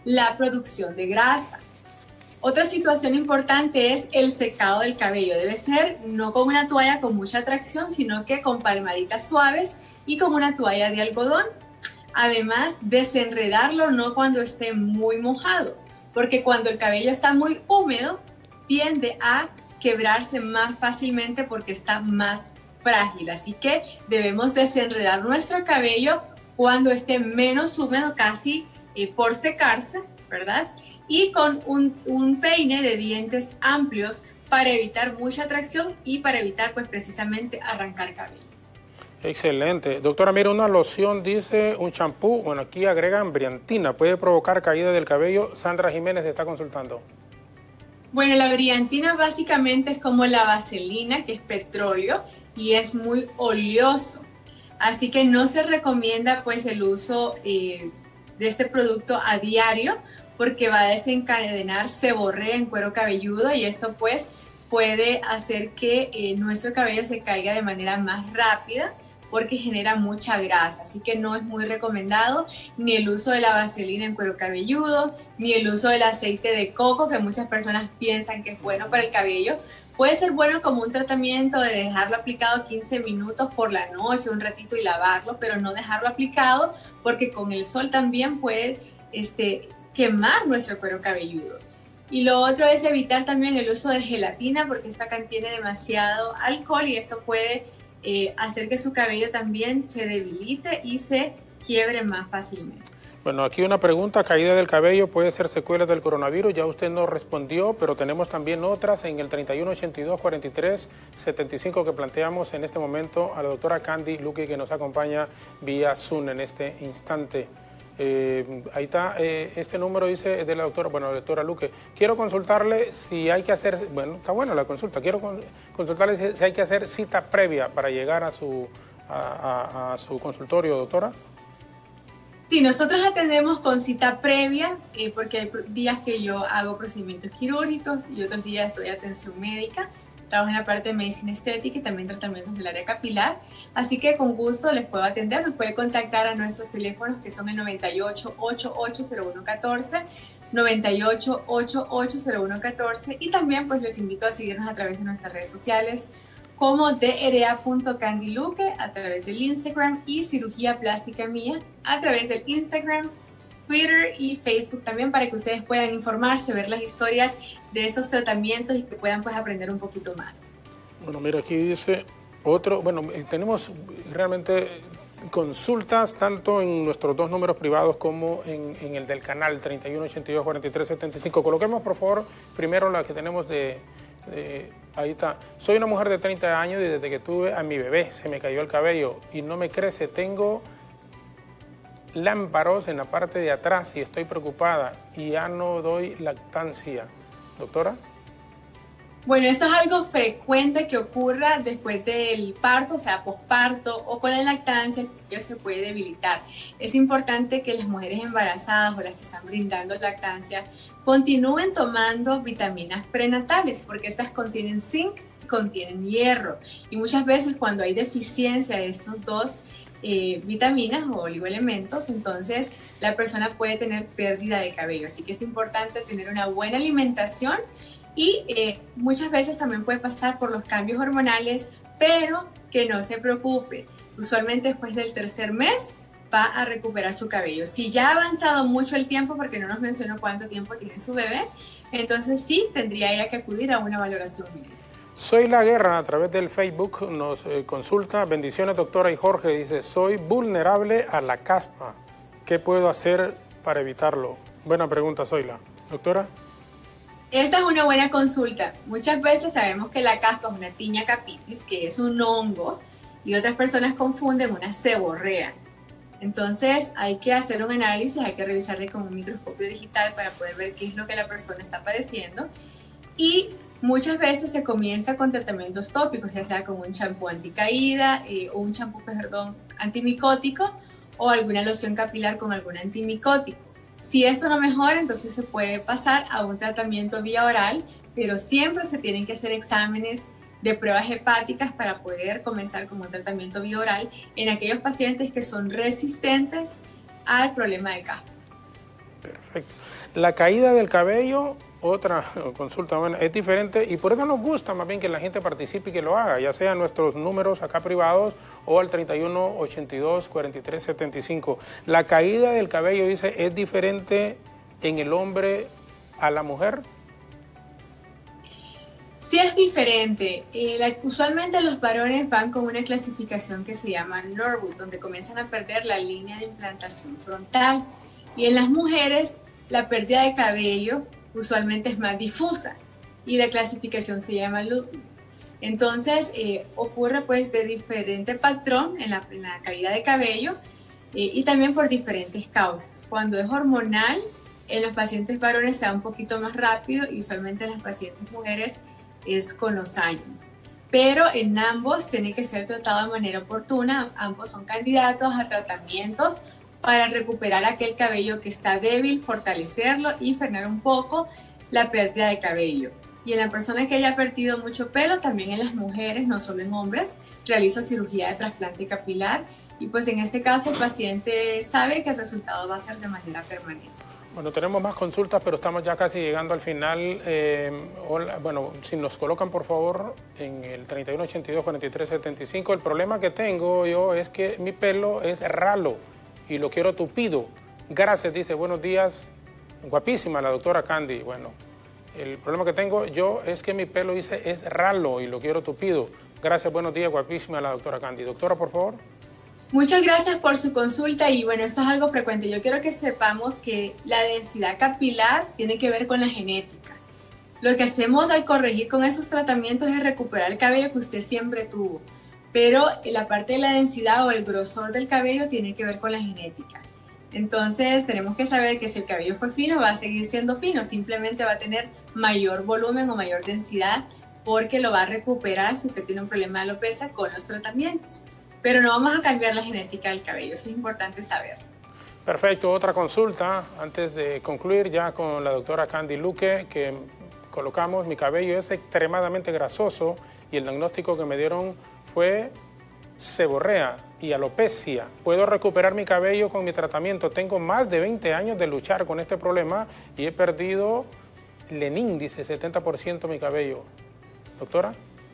la producción de grasa. Otra situación importante es el secado del cabello. Debe ser no con una toalla con mucha tracción, sino que con palmaditas suaves y con una toalla de algodón. Además, desenredarlo no cuando esté muy mojado, porque cuando el cabello está muy húmedo, tiende a quebrarse más fácilmente porque está más frágil. Así que debemos desenredar nuestro cabello cuando esté menos húmedo, casi por secarse, ¿verdad? Y con un peine de dientes amplios para evitar mucha tracción y para evitar pues precisamente arrancar cabello. Excelente. Doctora, mira, una loción dice, un champú, bueno, aquí agregan briantina, puede provocar caída del cabello. Sandra Jiménez está consultando. Bueno, la briantina básicamente es como la vaselina, que es petróleo y es muy oleoso. Así que no se recomienda pues el uso de este producto a diario, porque va a desencadenar seborrea en cuero cabelludo y esto pues puede hacer que nuestro cabello se caiga de manera más rápida porque genera mucha grasa. Así que no es muy recomendado ni el uso de la vaselina en cuero cabelludo, ni el uso del aceite de coco, que muchas personas piensan que es bueno para el cabello. Puede ser bueno como un tratamiento de dejarlo aplicado 15 minutos por la noche, un ratito y lavarlo, pero no dejarlo aplicado porque con el sol también puede quemar nuestro cuero cabelludo. Y lo otro es evitar también el uso de gelatina porque esta contiene demasiado alcohol y esto puede hacer que su cabello también se debilite y se quiebre más fácilmente. Bueno, aquí una pregunta, caída del cabello puede ser secuela del coronavirus, ya usted nos respondió, pero tenemos también otras en el 3182-4375 que planteamos en este momento a la doctora Candy Luque, que nos acompaña vía Zoom en este instante. Ahí está, este número dice de la doctora Luque. Quiero consultarle si hay que hacer, bueno, está buena la consulta, quiero consultarle si hay que hacer cita previa para llegar a su consultorio, doctora. Sí, nosotros atendemos con cita previa porque hay días que yo hago procedimientos quirúrgicos y otros días doy atención médica. Trabajo en la parte de medicina estética y también tratamientos del área capilar. Así que con gusto les puedo atender. Nos puede contactar a nuestros teléfonos que son el 98880114, 98880114 y también pues les invito a seguirnos a través de nuestras redes sociales como dra.candyluque a través del Instagram y Cirugía Plástica Mía a través del Instagram, Twitter y Facebook también para que ustedes puedan informarse, ver las historias de esos tratamientos y que puedan pues aprender un poquito más. Bueno, mira, aquí dice otro, bueno, tenemos realmente consultas tanto en nuestros dos números privados como en el del canal 3182-4375. Coloquemos por favor primero la que tenemos ahí está. Soy una mujer de 30 años y desde que tuve a mi bebé se me cayó el cabello y no me crece. Tengo lámparos en la parte de atrás y estoy preocupada y ya no doy lactancia. Doctora. Bueno, eso es algo frecuente que ocurra después del parto, o sea, posparto o con la lactancia, el cabello se puede debilitar. Es importante que las mujeres embarazadas o las que están brindando lactancia continúen tomando vitaminas prenatales porque estas contienen zinc y contienen hierro. Y muchas veces cuando hay deficiencia de estos dos vitaminas o oligoelementos, entonces la persona puede tener pérdida de cabello. Así que es importante tener una buena alimentación y muchas veces también puede pasar por los cambios hormonales, pero que no se preocupe. Usualmente después del tercer mes va a recuperar su cabello. Si ya ha avanzado mucho el tiempo, porque no nos mencionó cuánto tiempo tiene su bebé, entonces sí tendría ella que acudir a una valoración médica. Soy La Guerra a través del Facebook nos consulta. Bendiciones, doctora y Jorge. Dice, soy vulnerable a la caspa. ¿Qué puedo hacer para evitarlo? Buena pregunta, Zoila. Doctora. Esta es una buena consulta. Muchas veces sabemos que la caspa es una tiña capitis, que es un hongo, y otras personas confunden una seborrea. Entonces hay que hacer un análisis, hay que revisarle con un microscopio digital para poder ver qué es lo que la persona está padeciendo. Y muchas veces se comienza con tratamientos tópicos, ya sea con un champú anticaída o un champú, antimicótico o alguna loción capilar con algún antimicótico. Si esto no mejora, entonces se puede pasar a un tratamiento vía oral, pero siempre se tienen que hacer exámenes de pruebas hepáticas para poder comenzar con un tratamiento vía oral en aquellos pacientes que son resistentes al problema de caspa. Perfecto. La caída del cabello, otra consulta, bueno, es diferente y por eso nos gusta más bien que la gente participe y que lo haga, ya sea nuestros números acá privados o al 3182-4375. La caída del cabello, dice, ¿es diferente en el hombre a la mujer? Sí es diferente. Usualmente los varones van con una clasificación que se llama Norwood, donde comienzan a perder la línea de implantación frontal. Y en las mujeres la pérdida de cabello usualmente es más difusa y la clasificación se llama Ludwig. Entonces ocurre pues de diferente patrón en la caída de cabello y también por diferentes causas. Cuando es hormonal, en los pacientes varones se da un poquito más rápido y usualmente en las pacientes mujeres es con los años. Pero en ambos tiene que ser tratado de manera oportuna, ambos son candidatos a tratamientos para recuperar aquel cabello que está débil, fortalecerlo y frenar un poco la pérdida de cabello. Y en la persona que haya perdido mucho pelo, también en las mujeres, no solo en hombres, realizo cirugía de trasplante capilar y pues en este caso el paciente sabe que el resultado va a ser de manera permanente. Bueno, tenemos más consultas, pero estamos ya casi llegando al final. Hola, bueno, si nos colocan por favor en el 3182-4375, el problema que tengo yo es que mi pelo es ralo y lo quiero tupido. Gracias, dice, buenos días, guapísima la doctora Candy. Bueno, el problema que tengo yo es que mi pelo, dice, es ralo y lo quiero tupido. Gracias, buenos días, guapísima la doctora Candy. Doctora, por favor. Muchas gracias por su consulta y bueno, esto es algo frecuente. Yo quiero que sepamos que la densidad capilar tiene que ver con la genética. Lo que hacemos al corregir con esos tratamientos es recuperar el cabello que usted siempre tuvo, pero la parte de la densidad o el grosor del cabello tiene que ver con la genética. Entonces tenemos que saber que si el cabello fue fino va a seguir siendo fino, simplemente va a tener mayor volumen o mayor densidad porque lo va a recuperar si usted tiene un problema de alopecia con los tratamientos. Pero no vamos a cambiar la genética del cabello, eso es importante saber. Perfecto, otra consulta antes de concluir ya con la doctora Candy Luque, que colocamos, mi cabello es extremadamente grasoso y el diagnóstico que me dieron fue seborrea y alopecia. ¿Puedo recuperar mi cabello con mi tratamiento? Tengo más de 20 años de luchar con este problema y he perdido el índice, 70% mi cabello. Doctora.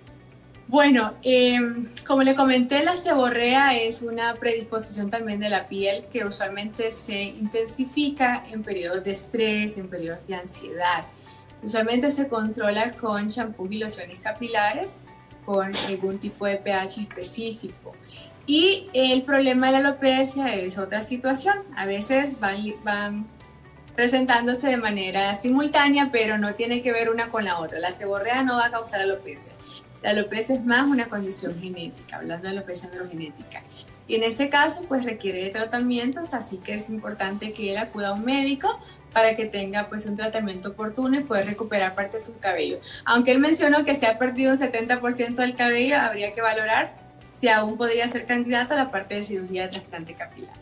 Bueno, como le comenté, la seborrea es una predisposición también de la piel que usualmente se intensifica en periodos de estrés, en periodos de ansiedad. Usualmente se controla con champús y lociones capilares, con algún tipo de pH específico. Y el problema de la alopecia es otra situación. A veces van presentándose de manera simultánea, pero no tiene que ver una con la otra. La seborrea no va a causar alopecia. La alopecia es más una condición genética, hablando de alopecia androgenética. Y en este caso, pues requiere de tratamientos, así que es importante que él acuda a un médico para que tenga pues un tratamiento oportuno y pueda recuperar parte de su cabello. Aunque él mencionó que se ha perdido un 70% del cabello, habría que valorar si aún podría ser candidato a la parte de cirugía de trasplante capilar.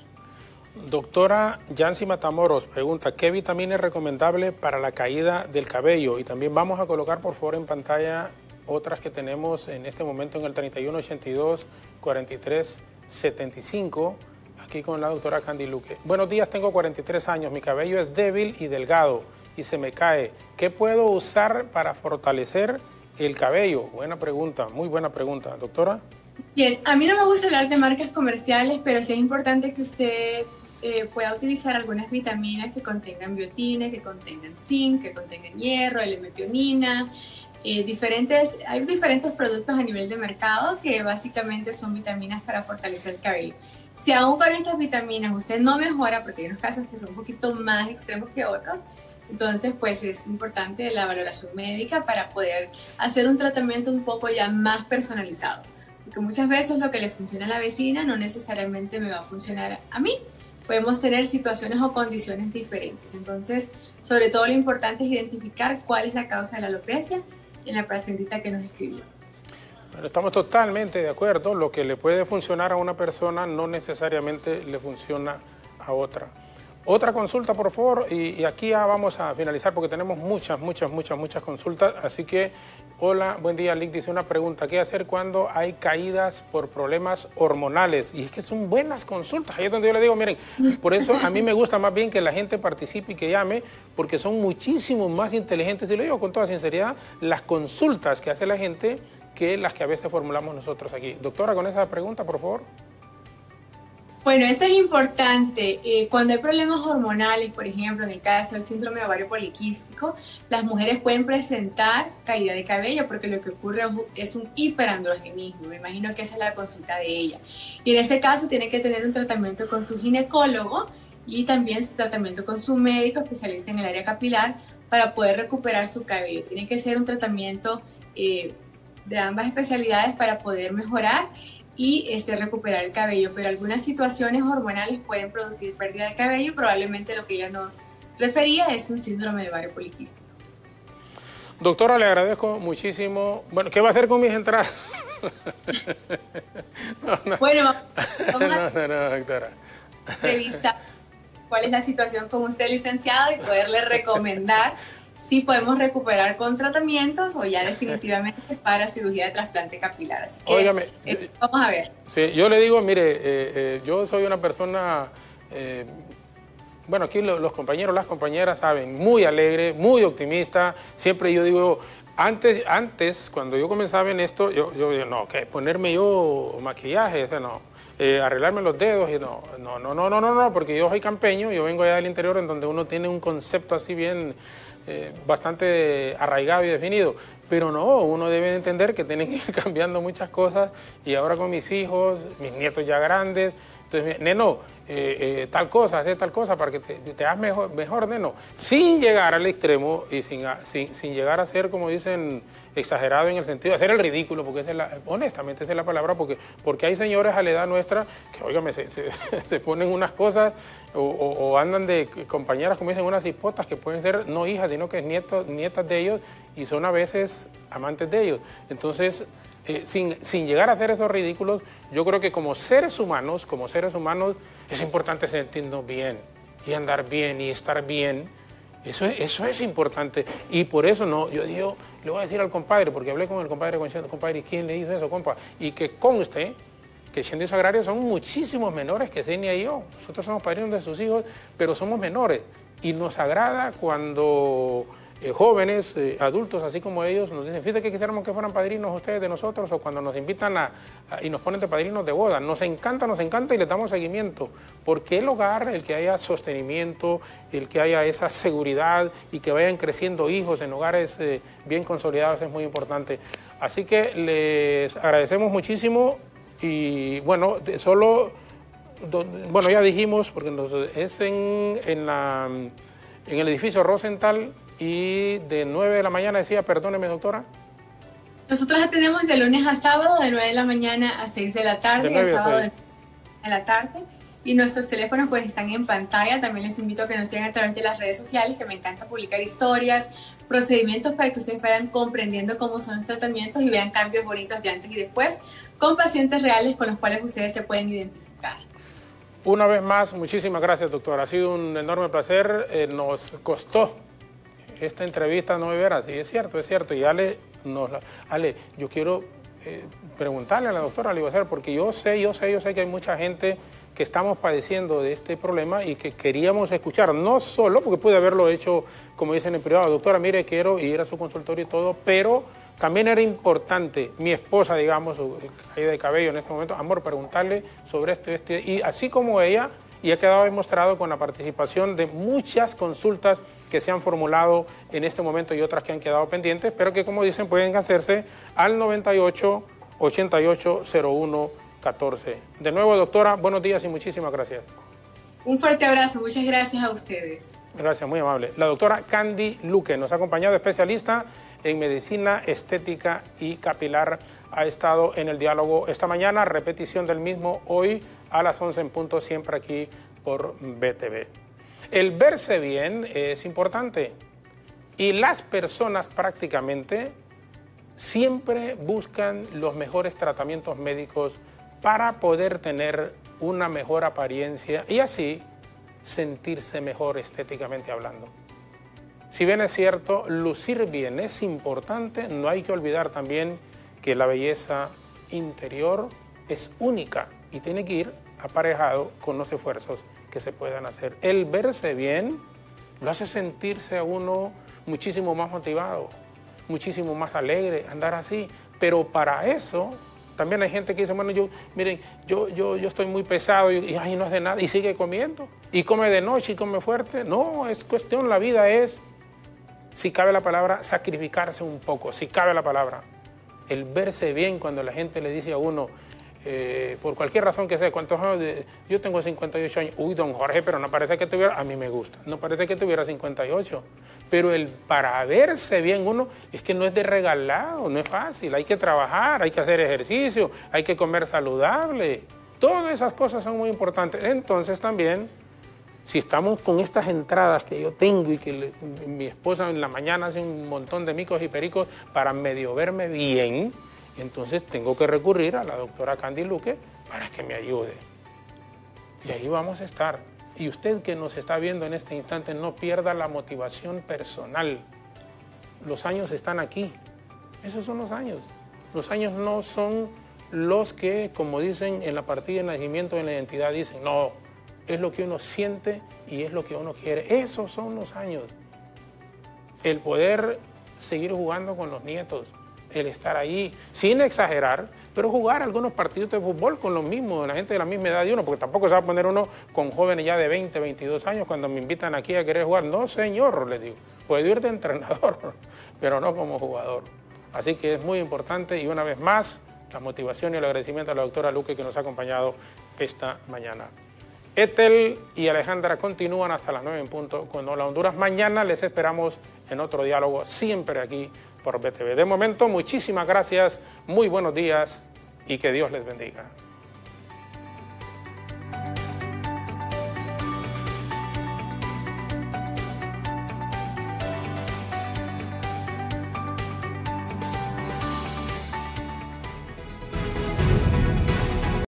Doctora Yancy Matamoros pregunta, ¿qué vitamina es recomendable para la caída del cabello? Y también vamos a colocar por favor en pantalla otras que tenemos en este momento en el 3182-4375, aquí con la doctora Candy Luque. Buenos días, tengo 43 años, mi cabello es débil y delgado y se me cae. ¿Qué puedo usar para fortalecer el cabello? Buena pregunta, muy buena pregunta. Doctora. Bien, a mí no me gusta hablar de marcas comerciales, pero sí es importante que usted pueda utilizar algunas vitaminas que contengan biotina, que contengan zinc, que contengan hierro, L-metionina. Hay diferentes productos a nivel de mercado que básicamente son vitaminas para fortalecer el cabello. Si aún con estas vitaminas usted no mejora, porque hay unos casos que son un poquito más extremos que otros, entonces pues es importante la valoración médica para poder hacer un tratamiento un poco ya más personalizado. Porque muchas veces lo que le funciona a la vecina no necesariamente me va a funcionar a mí. Podemos tener situaciones o condiciones diferentes. Entonces, sobre todo lo importante es identificar cuál es la causa de la alopecia en la pacientita que nos escribió. Bueno, estamos totalmente de acuerdo. Lo que le puede funcionar a una persona no necesariamente le funciona a otra. Otra consulta, por favor, y aquí ya vamos a finalizar porque tenemos muchas consultas. Así que, hola, buen día, Lick, dice una pregunta. ¿Qué hacer cuando hay caídas por problemas hormonales? Y es que son buenas consultas. Ahí es donde yo le digo, miren, por eso a mí me gusta más bien que la gente participe y que llame, porque son muchísimo más inteligentes, y lo digo con toda sinceridad, las consultas que hace la gente que las que a veces formulamos nosotros aquí. Doctora, con esa pregunta, por favor. Bueno, esto es importante. Cuando hay problemas hormonales, por ejemplo, en el caso del síndrome de ovario poliquístico, las mujeres pueden presentar caída de cabello porque lo que ocurre es un hiperandrogenismo. Me imagino que esa es la consulta de ella. Y en ese caso tiene que tener un tratamiento con su ginecólogo y también su tratamiento con su médico especialista en el área capilar para poder recuperar su cabello. Tiene que ser un tratamiento de ambas especialidades para poder mejorar y recuperar el cabello, pero algunas situaciones hormonales pueden producir pérdida de cabello y probablemente lo que ella nos refería es un síndrome de ovario poliquístico. Doctora, le agradezco muchísimo. Bueno, ¿qué va a hacer con mis entradas? No. Bueno, vamos a doctora. Revisar cuál es la situación con usted, licenciado, y poderle recomendar si podemos recuperar con tratamientos o ya definitivamente para cirugía de trasplante capilar. Así que óigame, vamos a ver. Sí, yo le digo, mire, yo soy una persona, bueno, aquí los compañeros, las compañeras saben, muy alegre, muy optimista. Siempre yo digo, antes cuando yo comenzaba en esto, yo digo, no, que ponerme yo maquillaje, no. Arreglarme los dedos y no, porque yo soy campeño, yo vengo allá del interior en donde uno tiene un concepto así bien bastante arraigado y definido, pero no, uno debe entender que tienen que ir cambiando muchas cosas y ahora con mis hijos, mis nietos ya grandes, entonces, neno, tal cosa, hacer tal cosa para que te hagas mejor, neno, sin llegar al extremo y sin llegar a ser, como dicen, exagerado en el sentido de hacer el ridículo, porque honestamente esa es la palabra, porque hay señores a la edad nuestra que, óigame, se ponen unas cosas o andan de compañeras, como dicen, unas hipotas que pueden ser no hijas, sino que nietas de ellos y son a veces amantes de ellos. Entonces, sin llegar a hacer esos ridículos, yo creo que como seres humanos, es importante sentirnos bien y andar bien y estar bien. Eso es importante. Y por eso yo digo, le voy a decir al compadre, porque hablé con el compadre, compadre, ¿y quién le hizo eso, compa? Y que conste que siendo agrarios son muchísimos menores que Zenia y yo. Nosotros somos padrinos de sus hijos, pero somos menores. Y nos agrada cuando jóvenes, adultos, así como ellos, nos dicen, fíjate que quisiéramos que fueran padrinos ustedes de nosotros, o cuando nos invitan y nos ponen de padrinos de boda. Nos encanta y les damos seguimiento, porque el hogar, el que haya sostenimiento, el que haya esa seguridad y que vayan creciendo hijos en hogares bien consolidados es muy importante. Así que les agradecemos muchísimo y bueno, ya dijimos, porque es en el edificio Rosenthal. Y de 9 de la mañana decía, perdóneme, doctora. Nosotros atendemos de lunes a sábado, de 9 de la mañana a 6 de la tarde, y el sábado de 9 de la tarde. Y nuestros teléfonos pues están en pantalla. También les invito a que nos sigan a través de las redes sociales, que me encanta publicar historias, procedimientos para que ustedes vayan comprendiendo cómo son los tratamientos y vean cambios bonitos de antes y después, con pacientes reales con los cuales ustedes se pueden identificar. Una vez más, muchísimas gracias, doctora. Ha sido un enorme placer. Nos costó esta entrevista, no me verás, sí, es cierto, y Ale, yo quiero preguntarle a la doctora Libacer, porque yo sé que hay mucha gente que estamos padeciendo de este problema y que queríamos escuchar, no solo porque pude haberlo hecho, como dicen en privado, doctora, mire, quiero ir a su consultorio y todo, pero también era importante, mi esposa, digamos, caída de cabello en este momento, amor, preguntarle sobre esto, y así como ella, y ha quedado demostrado con la participación de muchas consultas que se han formulado en este momento y otras que han quedado pendientes, pero que, como dicen, pueden hacerse al 98 88 01 14. De nuevo, doctora, buenos días y muchísimas gracias. Un fuerte abrazo, muchas gracias a ustedes. Gracias, muy amable. La doctora Candy Luque nos ha acompañado, especialista en medicina estética y capilar. Ha estado en el diálogo esta mañana, repetición del mismo hoy a las 11 en punto, siempre aquí por BTV. El verse bien es importante y las personas prácticamente siempre buscan los mejores tratamientos médicos para poder tener una mejor apariencia y así sentirse mejor estéticamente hablando. Si bien es cierto, lucir bien es importante, no hay que olvidar también que la belleza interior es única y tiene que ir aparejado con los esfuerzos que se puedan hacer. El verse bien lo hace sentirse a uno muchísimo más motivado, muchísimo más alegre, andar así. Pero para eso también hay gente que dice, bueno, miren, yo estoy muy pesado y ay, no es de nada, y sigue comiendo, y come de noche y come fuerte. No, es cuestión, la vida es, si cabe la palabra, sacrificarse un poco, si cabe la palabra. El verse bien cuando la gente le dice a uno, por cualquier razón que sea, ¿cuántos años? Yo tengo 58 años. Uy, don Jorge, pero no parece que tuviera, a mí me gusta, no parece que tuviera 58. Pero para verse bien uno, es que no es de regalado, no es fácil. Hay que trabajar, hay que hacer ejercicio, hay que comer saludable. Todas esas cosas son muy importantes. Entonces también, si estamos con estas entradas que yo tengo y que mi esposa en la mañana hace un montón de micos y pericos para medio verme bien, entonces tengo que recurrir a la doctora Candy Luque para que me ayude. Y ahí vamos a estar. Y usted que nos está viendo en este instante, no pierda la motivación personal. Los años están aquí. Esos son los años. Los años no son los que, como dicen en la partida de nacimiento, en la identidad, dicen, no, es lo que uno siente y es lo que uno quiere. Esos son los años. El poder seguir jugando con los nietos, el estar ahí, sin exagerar, pero jugar algunos partidos de fútbol con los mismos, la gente de la misma edad de uno, porque tampoco se va a poner uno con jóvenes ya de 20, 22 años cuando me invitan aquí a querer jugar. No, señor, les digo, puedo ir de entrenador, pero no como jugador. Así que es muy importante y una vez más, la motivación y el agradecimiento a la doctora Luque que nos ha acompañado esta mañana. Ethel y Alejandra continúan hasta las 9 en punto con Hola Honduras. Mañana les esperamos en otro diálogo, siempre aquí por BTV. De momento, muchísimas gracias, muy buenos días y que Dios les bendiga.